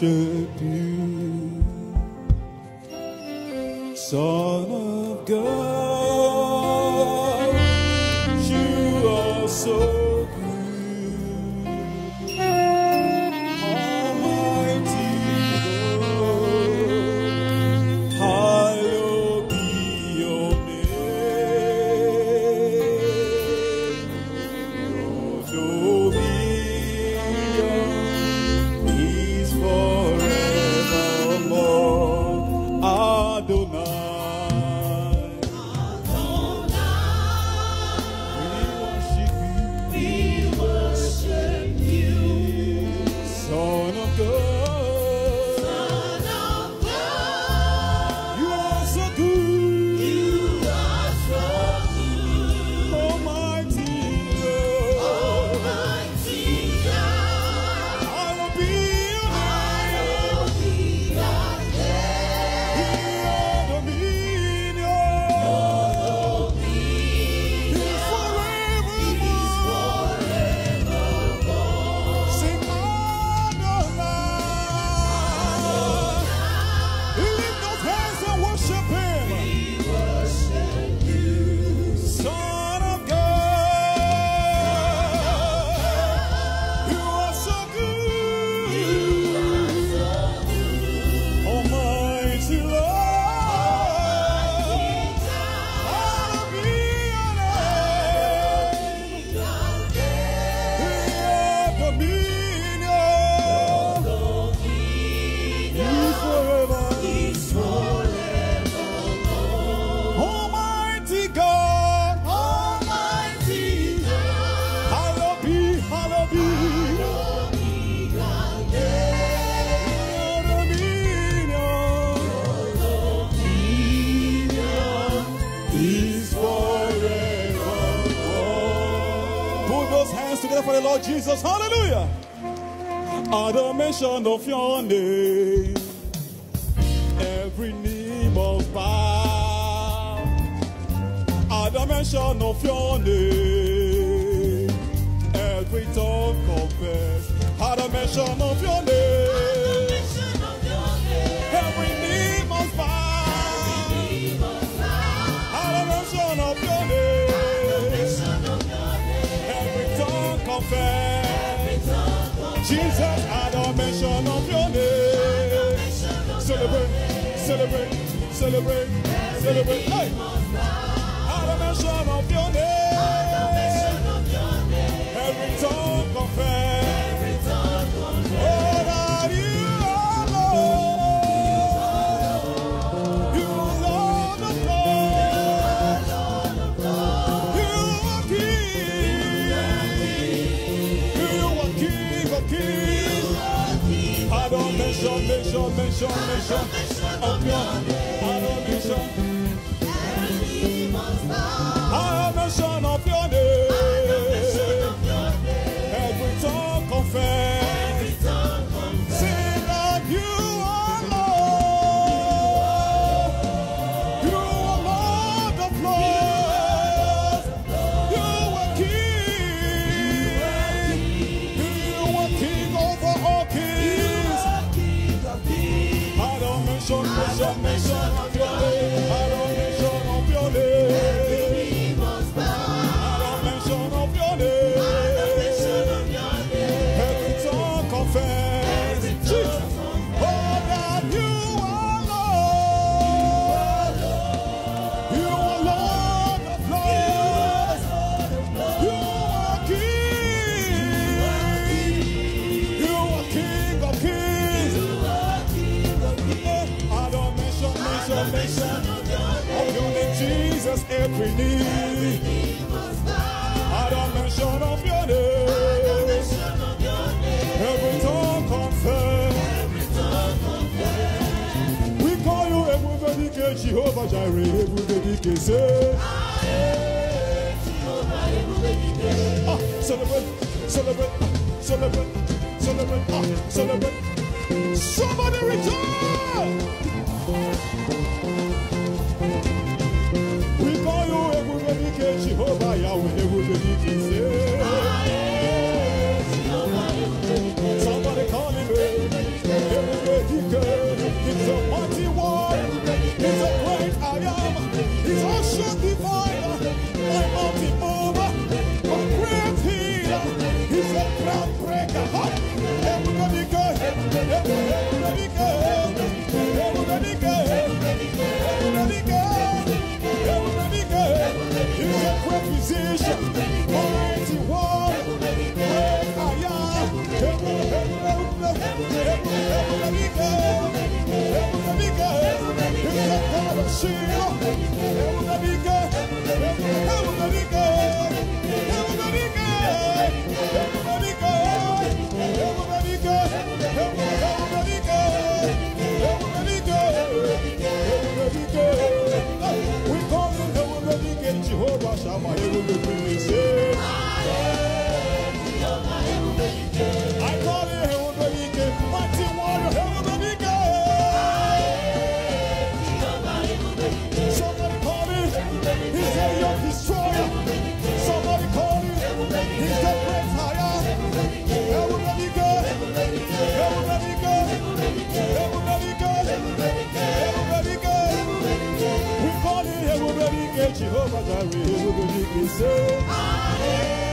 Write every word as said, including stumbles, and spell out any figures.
worship you, Son of God. You are so good, Almighty God. Hallowed be your name. Your dominion is forevermore. Adonai. Son of God, Son of God, you are so good, you are so good, Almighty God, Almighty God, hallowed be your name, hallowed be your name, your dominion, is forevermore, sing lift those hands and worship him. We worship you, Son of God. You are so good, Almighty Lord. Hallowed be your name, your dominion is forever. Almighty God, Almighty God, hallowed be, hallowed be, hallowed be your dominion, your dominion is forevermore. Put those hands together for the Lord Jesus, hallelujah. At the mention of your name, every knee must bow. At the mention of your name, every tongue confess. At the mention of your name, every knee must bow. At the mention of your name, every tongue confess. Jesus, at the mention of your name, celebrate, celebrate, celebrate, celebrate. Hey! At the mention of your name, every tongue confess. Oh, that you are Lord, you are Lord of lords, you are King, you are King of kings. At the mention, mention, mention, mention of your name, at the mention. At the mention of your name, every tongue confess. Say that you are Lord, you are Lord of lords, you are King, you are King over all kings. At the mention, mention, mention of your name, at the mention of your name. Jesus, every knee, at the mention of your name, every tongue confess. We call you everybody, Jehovah Jireh, everybody say. Ah, celebrate, celebrate, celebrate, celebrate, ah, celebrate. Somebody return. We call you everybody, Jehovah Yahweh, everybody say. Somebody call him, everybody. Jehovah Jireh, say,